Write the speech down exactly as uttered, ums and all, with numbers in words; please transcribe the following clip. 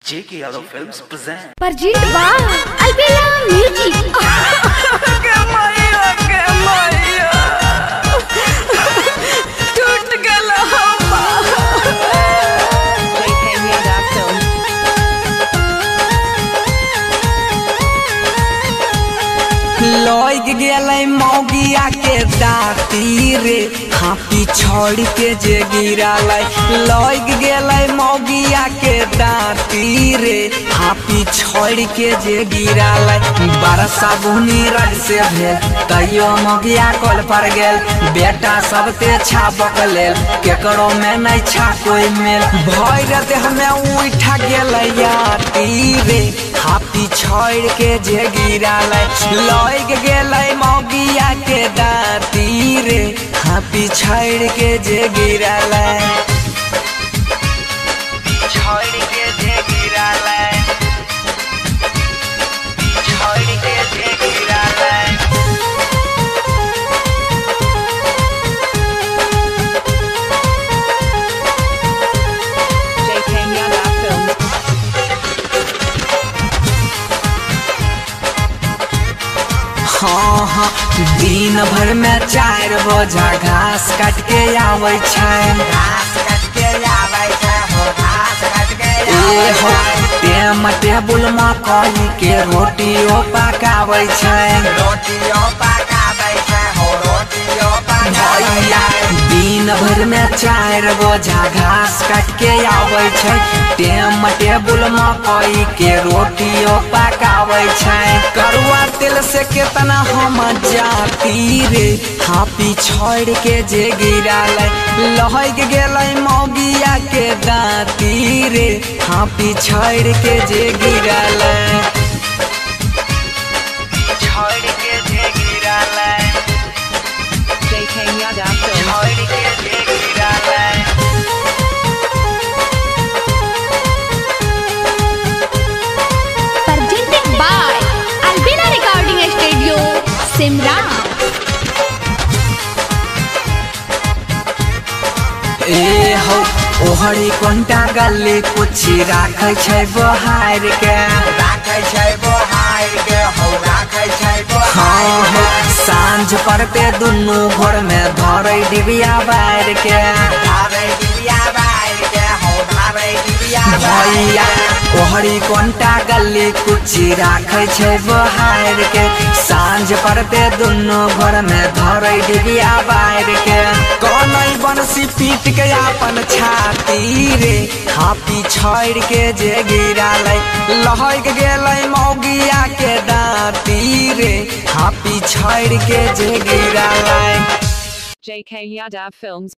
J K Yadav Films present. Parjit Ba, Albella Music. लग गेलै मौगिया के दाती रे हाथी छोड़ के जे गिरालै। लग गेलै मौगिया के दाती रे हाथी छोड़ के जे गिरालै। बरसा बुनी रज से भेल तैयो मौगिया कल पर गेल। बेटा सबते छापक लेल केकरो में नहीं छा कोई मेल। भय देह में उठा गेलै याती रे हाथी छोड़ के जे गिरालै। लग गेलै मौगिया के दाती रे हाथी छोड़ के जे गिरालै। छोड़ के जे गिरालै छोड़ के जे गिरालै। J K Yadav Films. हाँ हाँ दिन भर में चार बोझा घास काट के आवे छै। घास काट के आवे छै हो घास काट के आवे छै। टेम टेबुल में कही के रोटियो पकावे छै। रोटियो पकावे छै हो रोटियो पकावे। दिन भर में चार बोझा घास काट के आवे छै। टेम टेबुल में कही के रोटियो पकावे छै। करुआ तेल से केतना हम जाती रे हाथी छोड़ के जे गिरालै। लहग गेलै मौगिया के दाती रे हाथी छोड़ के जे गिरालै। छोड़ के जे गिरालै J K Yadav Films. छोड़ के जे गिरालै। Presented by Albella Recording Studio, Simra. ए हो ओहरी कोंटा गली कुछ राखै छै बहार के। राखै छै बहार के हो राखै छै बहार के। सांझ पड़ते दुनू घर में धरै डिबिया बार के। धरै डिबिया बार के हो धरै डिबिया भैया ओहरी कोंटा गली कुछ राखै छै बहार के। सांझ पड़ते दुनू घर में धरै डिबिया बार के। कनै बंसी पीट के अपन छाती रे हाथी छोड़ के जे गिरालै। लहग गेलै मौगिया के दाती रे हाथी छोड़ के जे गिरालै। J K Yadav Films.